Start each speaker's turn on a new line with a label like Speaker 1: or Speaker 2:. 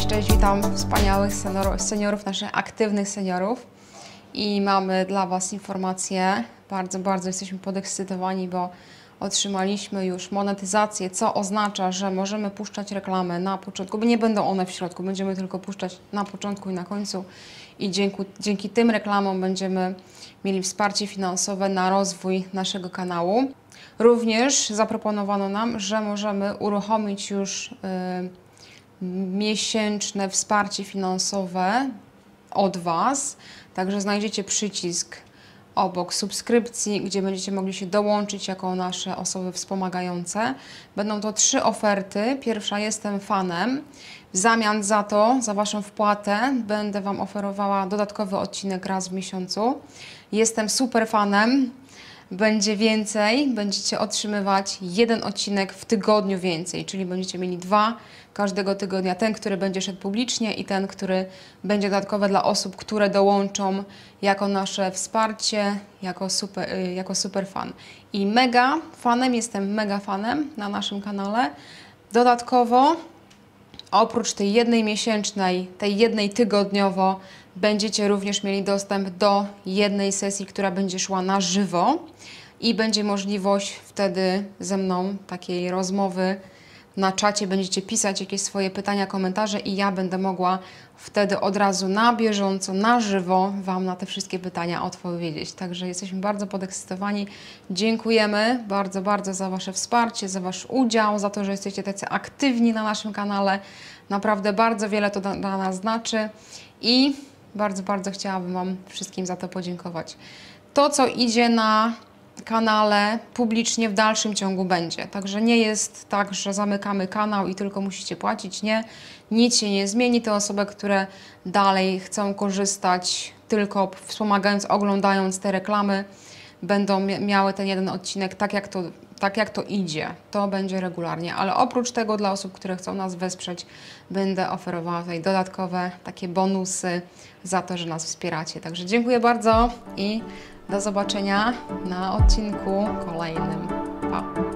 Speaker 1: cześć, witam wspaniałych seniorów, naszych aktywnych seniorów i mamy dla Was informacje. Bardzo jesteśmy podekscytowani, bo otrzymaliśmy już monetyzację, co oznacza, że możemy puszczać reklamy na początku, bo nie będą one w środku, będziemy tylko puszczać na początku i na końcu i dzięki tym reklamom będziemy mieli wsparcie finansowe na rozwój naszego kanału. Również zaproponowano nam, że możemy uruchomić już miesięczne wsparcie finansowe od Was. Także znajdziecie przycisk obok subskrypcji, gdzie będziecie mogli się dołączyć jako nasze osoby wspomagające. Będą to 3 oferty. Pierwsza: jestem fanem. W zamian za to, za Waszą wpłatę, będę Wam oferowała dodatkowy odcinek raz w miesiącu. Jestem super fanem. Będzie więcej, będziecie otrzymywać 1 odcinek w tygodniu więcej, czyli będziecie mieli 2 każdego tygodnia. Ten, który będzie szedł publicznie i ten, który będzie dodatkowy dla osób, które dołączą jako nasze wsparcie, jako super fan. I mega fanem, jestem mega fanem na naszym kanale. Dodatkowo, oprócz tej 1 miesięcznej, tej 1 tygodniowo, będziecie również mieli dostęp do 1 sesji, która będzie szła na żywo i będzie możliwość wtedy ze mną takiej rozmowy na czacie. Będziecie pisać jakieś swoje pytania, komentarze i ja będę mogła wtedy od razu na bieżąco, na żywo Wam na te wszystkie pytania odpowiedzieć. Także jesteśmy bardzo podekscytowani. Dziękujemy bardzo za Wasze wsparcie, za Wasz udział, za to, że jesteście tacy aktywni na naszym kanale. Naprawdę bardzo wiele to dla nas znaczy i bardzo chciałabym Wam wszystkim za to podziękować. To, co idzie na kanale publicznie, w dalszym ciągu będzie. Także nie jest tak, że zamykamy kanał i tylko musicie płacić. Nie, nic się nie zmieni. Te osoby, które dalej chcą korzystać tylko wspomagając, oglądając te reklamy, będą miały ten 1 odcinek tak jak to idzie. To będzie regularnie, ale oprócz tego dla osób, które chcą nas wesprzeć, będę oferowała tutaj dodatkowe takie bonusy za to, że nas wspieracie. Także dziękuję bardzo i do zobaczenia na odcinku kolejnym. Pa!